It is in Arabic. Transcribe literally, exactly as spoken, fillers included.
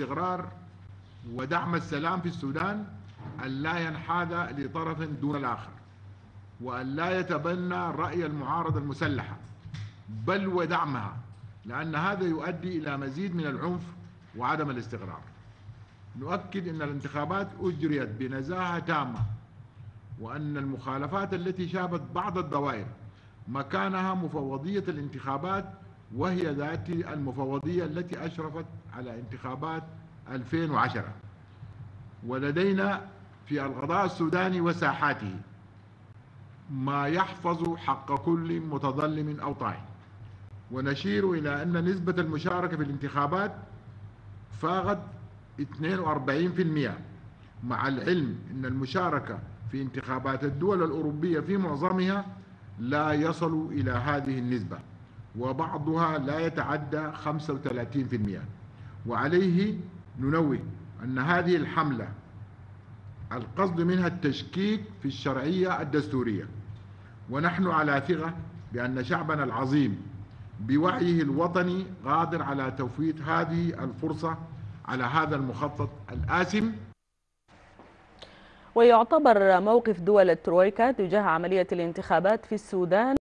الاستقرار ودعم السلام في السودان أن لا ينحاز لطرف دون الآخر، وأن لا يتبنى رأي المعارضة المسلحة بل ودعمها، لأن هذا يؤدي إلى مزيد من العنف وعدم الاستقرار. نؤكد أن الانتخابات أجريت بنزاهة تامة، وأن المخالفات التي شابت بعض الدوائر مكانها مفوضية الانتخابات، وهي ذات المفوضية التي أشرفت على انتخابات ألفين وعشرة. ولدينا في القضاء السوداني وساحاته ما يحفظ حق كل متظلم أو طاغي، ونشير إلى أن نسبة المشاركة في الانتخابات فاقت اثنين وأربعين بالمئة، مع العلم أن المشاركة في انتخابات الدول الأوروبية في معظمها لا يصل إلى هذه النسبة، وبعضها لا يتعدى خمسة وثلاثين بالمئة. وعليه ننوه أن هذه الحملة القصد منها التشكيك في الشرعية الدستورية، ونحن على ثقة بأن شعبنا العظيم بوعيه الوطني قادر على توفير هذه الفرصة على هذا المخطط الآثم. ويعتبر موقف دول الترويكا تجاه عملية الانتخابات في السودان